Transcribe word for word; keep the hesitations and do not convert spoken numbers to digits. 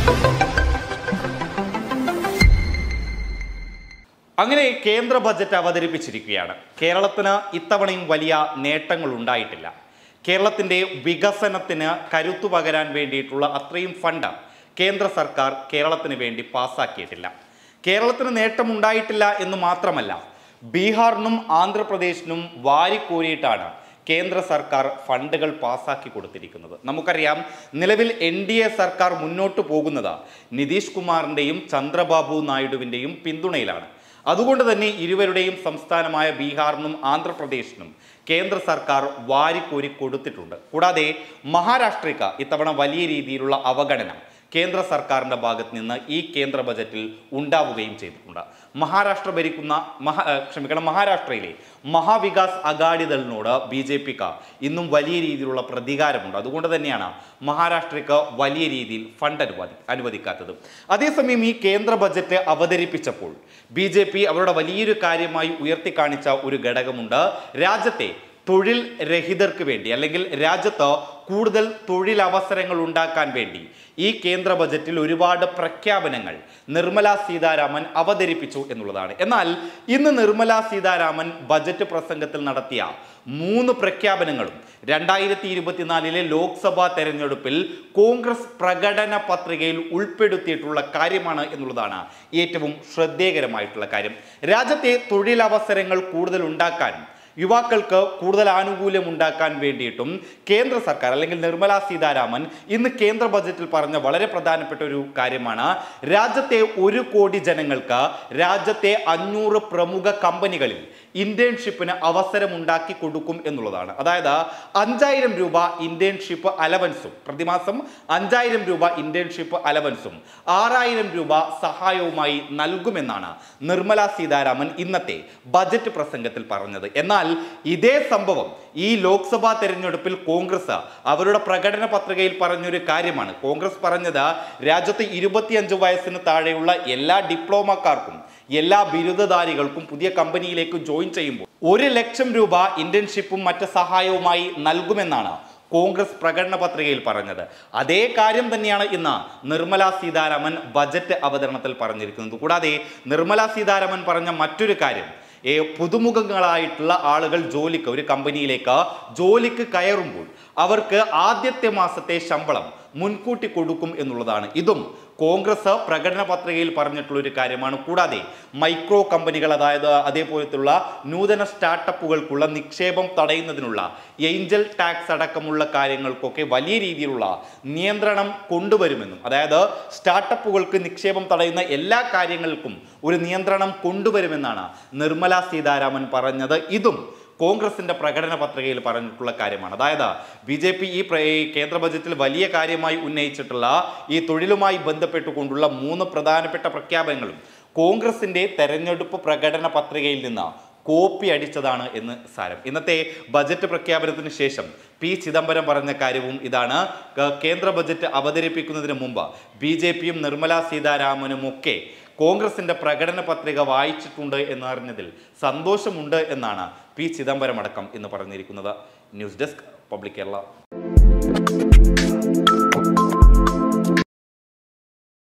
അങ്ങനെ കേന്ദ്ര ബജറ്റ് അവതരിപ്പിച്ചിരിക്കുകയാണ്. കേരളത്തിന് ഇത്തവണയും വലിയ നേട്ടങ്ങൾ ഉണ്ടായിട്ടില്ല. കേരളത്തിൻ്റെ വികസനത്തിന് കരുത്തു പകരാൻ വേണ്ടിയിട്ടുള്ള അത്രയും ഫണ്ട് കേന്ദ്ര സർക്കാർ കേരളത്തിന് വേണ്ടി പാസ്സാക്കിയിട്ടില്ല. കേരളത്തിന് നേട്ടമുണ്ടായിട്ടില്ല എന്ന് മാത്രമല്ല, ബീഹാറിനും ആന്ധ്രാപ്രദേശിനും വാരിക്കോരിയിട്ടാണ് കേന്ദ്ര സർക്കാർ ഫണ്ടുകൾ പാസ്സാക്കി കൊടുത്തിരിക്കുന്നത്. നമുക്കറിയാം, നിലവിൽ എൻ ഡി എ സർക്കാർ മുന്നോട്ട് പോകുന്നത് നിതീഷ് കുമാറിൻ്റെയും ചന്ദ്രബാബു നായിഡുവിൻ്റെയും പിന്തുണയിലാണ്. അതുകൊണ്ട് തന്നെ ഇരുവരുടെയും സംസ്ഥാനമായ ബീഹാറിനും ആന്ധ്രാപ്രദേശിനും കേന്ദ്ര സർക്കാർ വാരിക്കോരി കൊടുത്തിട്ടുണ്ട്. കൂടാതെ മഹാരാഷ്ട്രയ്ക്ക് ഇത്തവണ വലിയ രീതിയിലുള്ള അവഗണന കേന്ദ്ര സർക്കാരിൻ്റെ ഭാഗത്ത് നിന്ന് ഈ കേന്ദ്ര ബജറ്റിൽ ഉണ്ടാവുകയും ചെയ്തിട്ടുണ്ട്. മഹാരാഷ്ട്ര ഭരിക്കുന്ന മഹാ ക്ഷമിക്കണം മഹാരാഷ്ട്രയിലെ മഹാവികാസ് അഗാഡിദളിനോട് ബി ജെ പിക്ക് ഇന്നും വലിയ രീതിയിലുള്ള പ്രതികാരമുണ്ട്. അതുകൊണ്ട് തന്നെയാണ് മഹാരാഷ്ട്രയ്ക്ക് വലിയ രീതിയിൽ ഫണ്ട് അനുവദി അനുവദിക്കാത്തത്. അതേസമയം ഈ കേന്ദ്ര ബജറ്റ് അവതരിപ്പിച്ചപ്പോൾ ബി ജെ പി അവരുടെ വലിയൊരു കാര്യമായി ഉയർത്തിക്കാണിച്ച ഒരു ഘടകമുണ്ട്. രാജ്യത്തെ തൊഴിൽ രഹിതർക്ക് വേണ്ടി, അല്ലെങ്കിൽ രാജ്യത്ത് കൂടുതൽ തൊഴിലവസരങ്ങൾ ഉണ്ടാക്കാൻ വേണ്ടി ഈ കേന്ദ്ര ബജറ്റിൽ ഒരുപാട് പ്രഖ്യാപനങ്ങൾ നിർമ്മല സീതാരാമൻ അവതരിപ്പിച്ചു എന്നുള്ളതാണ്. എന്നാൽ ഇന്ന് നിർമ്മല സീതാരാമൻ ബജറ്റ് പ്രസംഗത്തിൽ നടത്തിയ മൂന്ന് പ്രഖ്യാപനങ്ങളും രണ്ടായിരത്തി ഇരുപത്തിനാലിലെ ലോക്സഭാ തെരഞ്ഞെടുപ്പിൽ കോൺഗ്രസ് പ്രകടന പത്രികയിൽ ഉൾപ്പെടുത്തിയിട്ടുള്ള കാര്യമാണ് എന്നുള്ളതാണ് ഏറ്റവും ശ്രദ്ധേയകരമായിട്ടുള്ള കാര്യം. രാജ്യത്തെ തൊഴിലവസരങ്ങൾ കൂടുതൽ ഉണ്ടാക്കാനും യുവാക്കൾക്ക് കൂടുതൽ ആനുകൂല്യം ഉണ്ടാക്കാൻ വേണ്ടിയിട്ടും കേന്ദ്ര സർക്കാർ, അല്ലെങ്കിൽ നിർമ്മല സീതാരാമൻ ഇന്ന് കേന്ദ്ര ബജറ്റിൽ പറഞ്ഞ വളരെ പ്രധാനപ്പെട്ട ഒരു കാര്യമാണ്, രാജ്യത്തെ ഒരു കോടി ജനങ്ങൾക്ക് രാജ്യത്തെ അഞ്ഞൂറ് പ്രമുഖ കമ്പനികളിൽ ഇന്റേൺഷിപ്പിന് അവസരമുണ്ടാക്കി കൊടുക്കും എന്നുള്ളതാണ്. അതായത് അഞ്ചായിരം രൂപ ഇന്റേൺഷിപ്പ് അലവൻസും, പ്രതിമാസം അഞ്ചായിരം രൂപ ഇന്റേൺഷിപ്പ് അലവൻസും ആറായിരം രൂപ സഹായവുമായി നൽകുമെന്നാണ് നിർമ്മല സീതാരാമൻ ഇന്നത്തെ ബജറ്റ് പ്രസംഗത്തിൽ പറഞ്ഞത്. എന്നാൽ ഇതേ സംഭവം ഈ ലോക്സഭാ തെരഞ്ഞെടുപ്പിൽ കോൺഗ്രസ് അവരുടെ പ്രകടന പത്രികയിൽ പറഞ്ഞൊരു കാര്യമാണ്. കോൺഗ്രസ് പറഞ്ഞത് രാജ്യത്ത് ഇരുപത്തിയഞ്ച് വയസ്സിന് താഴെയുള്ള എല്ലാ ഡിപ്ലോമക്കാർക്കും എല്ലാ ബിരുദധാരികൾക്കും പുതിയ കമ്പനിയിലേക്ക് ജോയിൻ ചെയ്യുമ്പോൾ ഒരു ലക്ഷം രൂപ ഇന്റേൺഷിപ്പും മറ്റ് സഹായവുമായി നൽകുമെന്നാണ് കോൺഗ്രസ് പ്രകടന പത്രികയിൽ പറഞ്ഞത്. അതേ കാര്യം തന്നെയാണ് ഇന്ന് നിർമ്മല സീതാരാമൻ ബജറ്റ് അവതരണത്തിൽ പറഞ്ഞിരിക്കുന്നത്. കൂടാതെ നിർമ്മല സീതാരാമൻ പറഞ്ഞ മറ്റൊരു കാര്യം, ഏ പുതുമുഖങ്ങളായിട്ടുള്ള ആളുകൾ ജോലിക്ക് ഒരു കമ്പനിയിലേക്ക് ജോലിക്ക് കയറുമ്പോൾ അവർക്ക് ആദ്യത്തെ മാസത്തെ ശമ്പളം മുൻകൂട്ടി കൊടുക്കും എന്നുള്ളതാണ്. ഇതും കോൺഗ്രസ് പ്രകടന പത്രികയിൽ പറഞ്ഞിട്ടുള്ള ഒരു കാര്യമാണ്. കൂടാതെ മൈക്രോ കമ്പനികൾ, അതായത് അതേപോലത്തുള്ള നൂതന സ്റ്റാർട്ടപ്പുകൾക്കുള്ള നിക്ഷേപം തടയുന്നതിനുള്ള ഏഞ്ചൽ ടാക്സ് അടക്കമുള്ള കാര്യങ്ങൾക്കൊക്കെ വലിയ രീതിയിലുള്ള നിയന്ത്രണം കൊണ്ടുവരുമെന്നും, അതായത് സ്റ്റാർട്ടപ്പുകൾക്ക് നിക്ഷേപം തടയുന്ന എല്ലാ കാര്യങ്ങൾക്കും ഒരു നിയന്ത്രണം കൊണ്ടുവരുമെന്നാണ് നിർമ്മല സീതാരാമൻ പറഞ്ഞത്. ഇതും കോൺഗ്രസിന്റെ പ്രകടന പത്രികയിൽ പറഞ്ഞിട്ടുള്ള കാര്യമാണ്. അതായത് ബി ജെ പി ഈ കേന്ദ്ര ബജറ്റിൽ വലിയ കാര്യമായി ഉന്നയിച്ചിട്ടുള്ള ഈ തൊഴിലുമായി ബന്ധപ്പെട്ടുകൊണ്ടുള്ള മൂന്ന് പ്രധാനപ്പെട്ട പ്രഖ്യാപനങ്ങളും കോൺഗ്രസിന്റെ തെരഞ്ഞെടുപ്പ് പ്രകടന പത്രികയിൽ നിന്ന് കോപ്പി അടിച്ചതാണ് എന്ന് സാരം. ഇന്നത്തെ ബജറ്റ് പ്രഖ്യാപനത്തിന് ശേഷം പി ചിദംബരം പറഞ്ഞ കാര്യവും ഇതാണ്. കേന്ദ്ര ബജറ്റ് അവതരിപ്പിക്കുന്നതിന് മുമ്പ് ബി ജെ പിയും നിർമ്മല സീതാരാമനും ഒക്കെ കോൺഗ്രസിന്റെ പ്രകടന പത്രിക വായിച്ചിട്ടുണ്ട് എന്നറിഞ്ഞതിൽ സന്തോഷമുണ്ട് എന്നാണ് പി ചിദംബരം അടക്കം ഇന്ന് പറഞ്ഞിരിക്കുന്നത്. News desk public Kerala.